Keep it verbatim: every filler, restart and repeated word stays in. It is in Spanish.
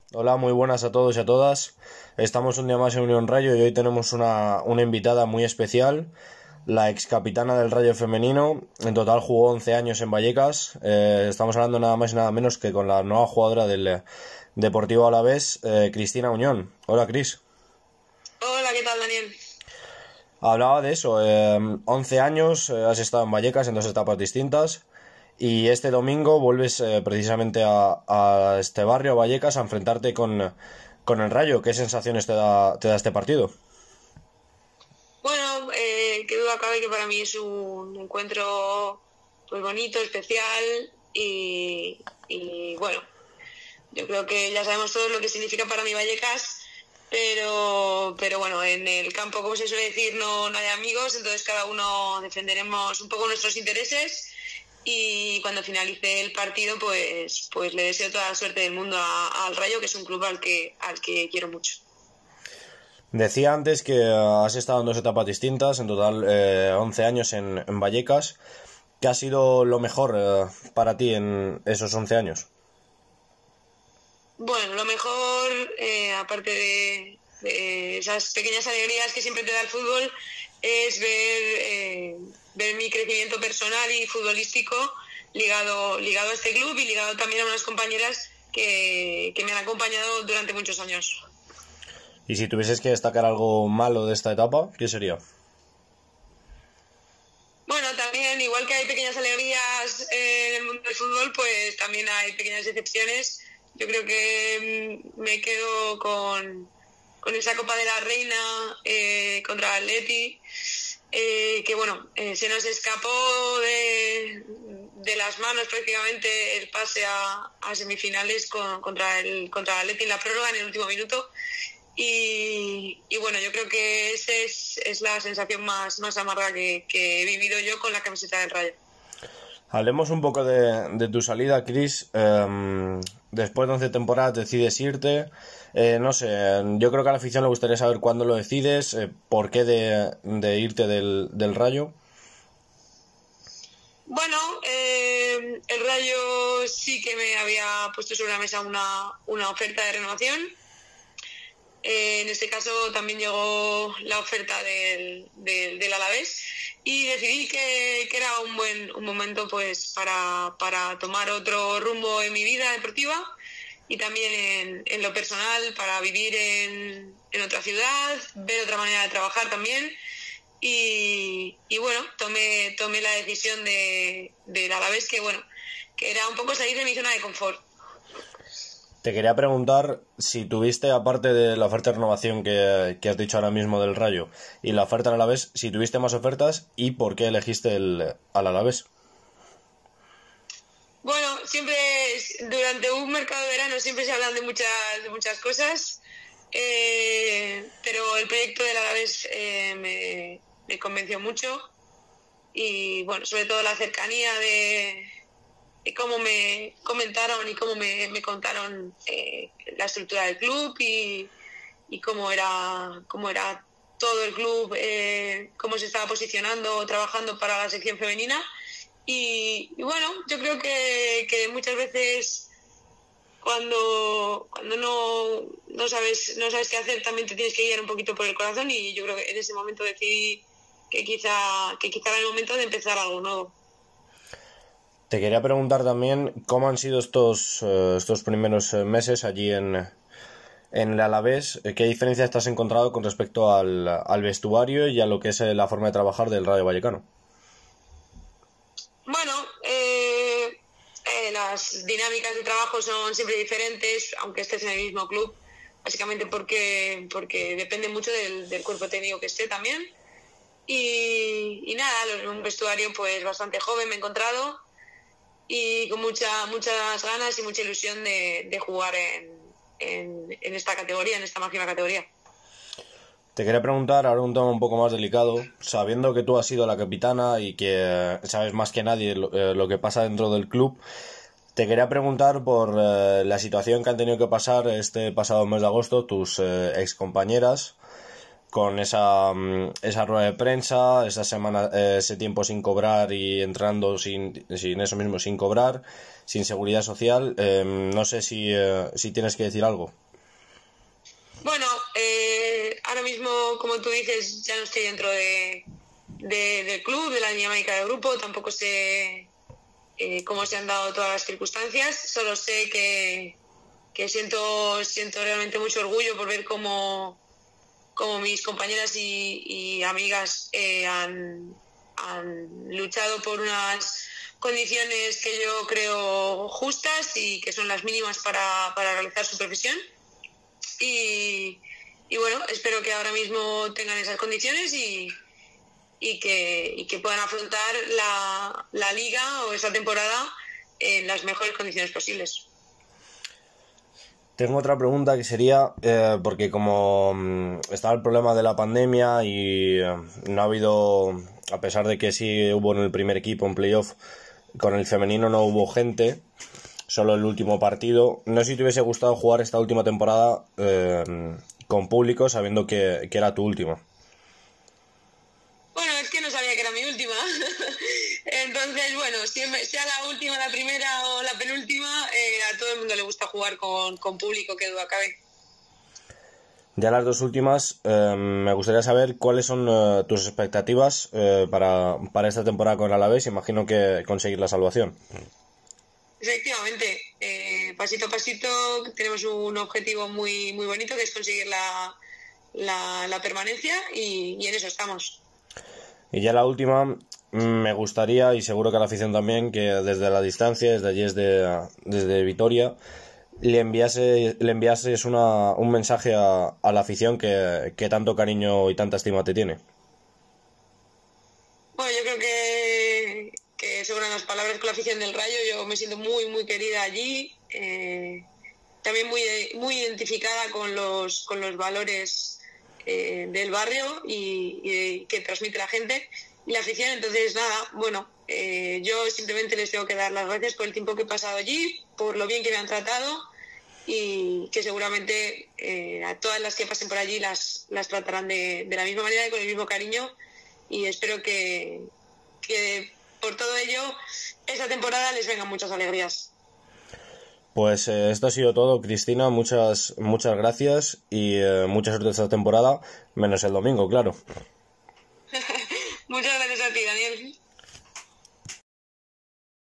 Hola, muy buenas a todos y a todas. Estamos un día más en Unión Rayo y hoy tenemos una, una invitada muy especial, la ex capitana del Rayo femenino. En total jugó once años en Vallecas. Eh, estamos hablando nada más y nada menos que con la nueva jugadora del eh, Deportivo Alavés, eh, Cristina Uñón. Hola, Cris. Hola, ¿qué tal, Daniel? Hablaba de eso, eh, once años, eh, has estado en Vallecas en dos etapas distintas y este domingo vuelves eh, precisamente a, a este barrio, a Vallecas, a enfrentarte con, con el Rayo. ¿Qué sensaciones te da, te da este partido? Bueno, eh, qué duda cabe que para mí es un encuentro pues bonito, especial y, y, bueno, yo creo que ya sabemos todos lo que significa para mí Vallecas, pero, pero bueno, en el campo, como se suele decir, no, no hay amigos, entonces cada uno defenderemos un poco nuestros intereses y cuando finalice el partido, pues, pues le deseo toda la suerte del mundo a- al Rayo, que es un club al que, al que quiero mucho. Decía antes que eh, has estado en dos etapas distintas, en total eh, once años en, en Vallecas. ¿Qué ha sido lo mejor eh, para ti en esos once años? Bueno, lo mejor, eh, aparte de, de esas pequeñas alegrías que siempre te da el fútbol, es ver, eh, ver mi crecimiento personal y futbolístico ligado, ligado a este club y ligado también a unas compañeras que, que me han acompañado durante muchos años. Y si tuvieses que destacar algo malo de esta etapa, ¿qué sería? Bueno, también, igual que hay pequeñas alegrías en el mundo del fútbol, pues también hay pequeñas decepciones. Yo creo que mm, me quedo con, con esa Copa de la Reina eh, contra el Atleti, eh, que bueno, eh, se nos escapó de, de las manos prácticamente el pase a, a semifinales con, contra el contra el Atleti en la prórroga en el último minuto. Y, y bueno, yo creo que esa es, es la sensación más, más amarga que, que he vivido yo con la camiseta del Rayo. Hablemos un poco de, de tu salida, Chris. Eh, después de once temporadas decides irte. Eh, no sé, yo creo que a la afición le gustaría saber cuándo lo decides, eh, por qué de, de irte del, del Rayo. Bueno, eh, el Rayo sí que me había puesto sobre la mesa una, una oferta de renovación. Eh, en este caso también llegó la oferta del, del, del Alavés y decidí que, que era un buen un momento pues para, para tomar otro rumbo en mi vida deportiva y también en, en lo personal para vivir en, en otra ciudad, ver otra manera de trabajar también y, y bueno, tomé, tomé la decisión de, del Alavés que bueno, que era un poco salir de mi zona de confort. Te quería preguntar si tuviste, aparte de la oferta de renovación que, que has dicho ahora mismo del Rayo y la oferta al Alavés, si tuviste más ofertas y por qué elegiste el, al Alavés. Bueno, siempre durante un mercado de verano siempre se hablan de muchas, de muchas cosas, eh, pero el proyecto del Alavés eh, me, me convenció mucho y bueno, sobre todo la cercanía de, de cómo me comentaron y cómo me, me contaron eh, la estructura del club y, y cómo era, cómo era todo el club, eh, cómo se estaba posicionando, trabajando para la sección femenina. Y, y bueno, yo creo que, que muchas veces cuando, cuando no, no, sabes, no sabes qué hacer también te tienes que guiar un poquito por el corazón y yo creo que en ese momento decidí que quizá, que quizá era el momento de empezar algo nuevo. Te quería preguntar también cómo han sido estos, eh, estos primeros eh, meses allí en, en el Alavés. Eh, ¿Qué diferencias te has encontrado con respecto al, al vestuario y a lo que es eh, la forma de trabajar del Rayo Vallecano? Bueno, eh, eh, las dinámicas de trabajo son siempre diferentes, aunque estés en el mismo club, básicamente porque, porque depende mucho del, del cuerpo técnico que esté también. Y, y nada, un vestuario pues bastante joven me he encontrado y con mucha, muchas ganas y mucha ilusión de, de jugar en, en, en esta categoría, en esta máxima categoría. Te quería preguntar ahora un tema un poco más delicado, sabiendo que tú has sido la capitana y que eh, sabes más que nadie lo, eh, lo que pasa dentro del club. Te quería preguntar por eh, la situación que han tenido que pasar este pasado mes de agosto tus eh, excompañeras con esa, esa rueda de prensa, esa semana, ese tiempo sin cobrar y entrando sin, sin eso mismo, sin cobrar, sin seguridad social. Eh, no sé si, eh, si tienes que decir algo. Bueno, eh, ahora mismo, como tú dices, ya no estoy dentro de, de, del club, de la dinámica del grupo, tampoco sé eh, cómo se han dado todas las circunstancias, solo sé que, que siento, siento realmente mucho orgullo por ver cómo como mis compañeras y, y amigas eh, han, han luchado por unas condiciones que yo creo justas y que son las mínimas para, para realizar su profesión. Y, y bueno, espero que ahora mismo tengan esas condiciones y, y, que, y que puedan afrontar la, la liga o esta temporada en las mejores condiciones posibles. Tengo otra pregunta que sería, eh, porque como mm, estaba el problema de la pandemia y eh, no ha habido, a pesar de que sí hubo en el primer equipo en playoff, con el femenino no hubo gente, solo el último partido. No sé si te hubiese gustado jugar esta última temporada eh, con público, sabiendo que, que era tu última. Bueno, es que no sabía que era mi última. Entonces, bueno, sea la última, la primera o la penúltima, eh, a todo el mundo le gusta jugar con, con público, que duda cabe. Ya las dos últimas, eh, me gustaría saber cuáles son eh, tus expectativas eh, para, para esta temporada con el Alavés. Imagino que conseguir la salvación. Efectivamente, eh, pasito a pasito tenemos un objetivo muy, muy bonito, que es conseguir la, la, la permanencia y, y en eso estamos. Y ya la última, me gustaría, y seguro que a la afición también, que desde la distancia, desde allí, desde, desde Vitoria, le enviase, le enviases una, un mensaje a, a la afición que, que tanto cariño y tanta estima te tiene. Bueno, yo creo que, que sobran las palabras con la afición del Rayo. Yo me siento muy, muy querida allí, eh, también muy, muy identificada con los, con los valores Eh, del barrio y, y que transmite la gente y la afición. Entonces nada, bueno, eh, yo simplemente les tengo que dar las gracias por el tiempo que he pasado allí, por lo bien que me han tratado y que seguramente eh, a todas las que pasen por allí las, las tratarán de, de la misma manera y con el mismo cariño, y espero que, que por todo ello esta temporada les vengan muchas alegrías. Pues eh, esto ha sido todo, Cristina. Muchas, muchas gracias y eh, mucha suerte esta temporada, menos el domingo, claro. Muchas gracias a ti, Daniel.